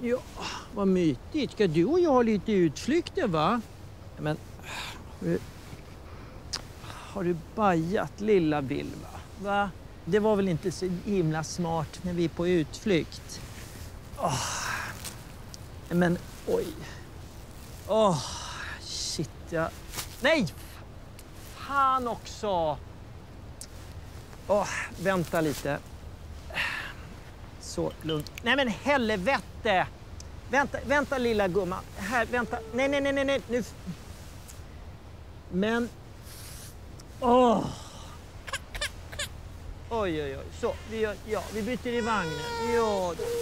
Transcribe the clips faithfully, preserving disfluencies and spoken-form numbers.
Ja, vad mytigt. Ska du och jag ha lite utflykter, va? Men... Har du, har du bajat, lilla Vilva? Va? Det var väl inte så himla smart när vi är på utflykt. Oh. Men, oj. Åh, oh, shit, jag... Nej! Fan också! Åh, oh, vänta lite. Så, lugnt. Nej, men helvete! Vänta, vänta, lilla gumman. Här, vänta. Nej, nej, nej, nej, nej. Nu... Men... Åh! Oh. Oj, oj, oj. Så, vi, gör, ja, vi byter i vagnen. Ja, då.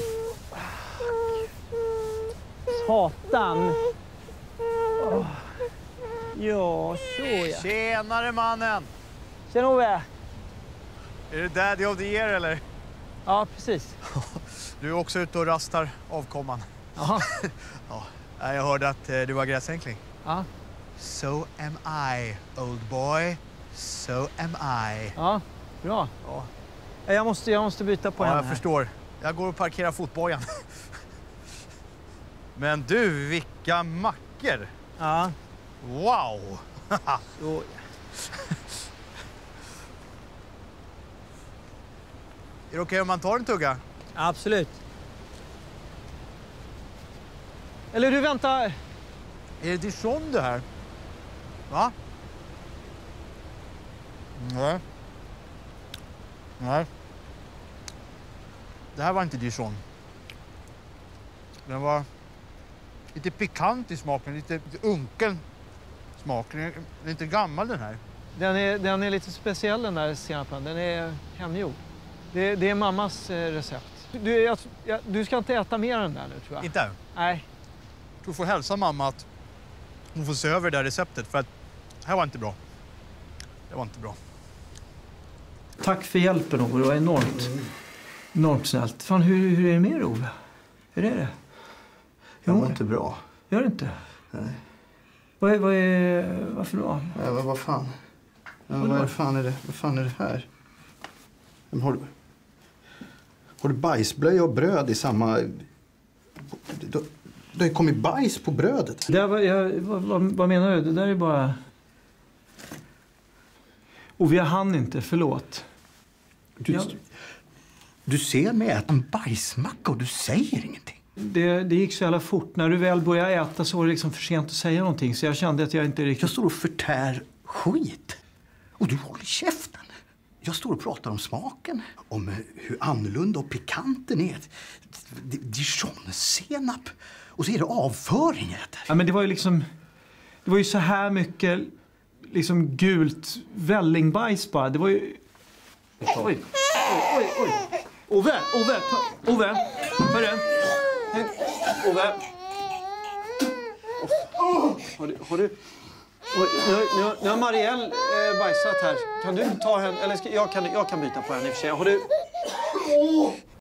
Satan! Oh. Ja, så ja. Tjenare, mannen! Tjena, Ove. Är det Daddy of the Year, eller? Ja, precis. Du är också ute och rastar avkomman. Jaha. Ja, jag hörde att eh, du var gräsänkling. Ja. So am I, old boy. So am I. Ja, bra. Ja. Jag måste, jag måste byta på Ja, henne jag här. förstår. Jag går och parkerar fotbojan. Men du, vilka mackor! Ja. Wow! Så. Är det okej om man tar en tugga? Absolut. Eller du, vänta. Är det Dijon det här? Va? Nej. Nej. Det här var inte Dijon. Den var lite pikant i smaken, lite, lite unken smak. Den är lite gammal den här. Den är, den är lite speciell, den där senapen. Den är hemgjord. Det, det är mammas eh, recept. Du, jag, jag, du ska inte äta mer än den där nu, tror jag. Inte? Nej. Du får hälsa mamma att hon får se över det där receptet, för att det här var inte bra. Det var inte bra. Tack för hjälpen, Ove. Det var enormt. Mm. Enormt snällt. Fan, hur, hur är det med dig, Ove? Hur är det? Jag var inte bra. Gör det inte? Nej. Vad är, vad är, varför då? Ja, vad, vad fan? Ja, vad, vad, fan är det, vad fan är det här? Men har du, har du bajsblöja och bröd i samma... Du, det har kommit bajs på brödet. Det var, jag, vad, vad, vad menar du? Det där är bara... Och vi hann inte, förlåt. Du, jag... du ser mig äta en bajsmacka och du säger ingenting. Det, det gick så jävla fort. När du väl började äta så var det liksom för sent att säga någonting. Så jag kände att jag inte riktigt... Jag står och förtär skit. Och du håller käften. Jag står och pratar om smaken. Om hur annorlunda och pikant den är. Dijon-senap. Och så är det avföring jag äter. Ja, men det var ju liksom... Det var ju så här mycket liksom gult vällingbajs bara. Det var ju... Oj, oj, oj, oj. Ove, Ove, Ove. Hörru. Ove. Oh, har du... Har du... Nu, nu, nu har Marielle eh, bajsat här. Kan du ta henne? Eller ska, jag, kan, jag kan byta på henne i och för sig. Har du...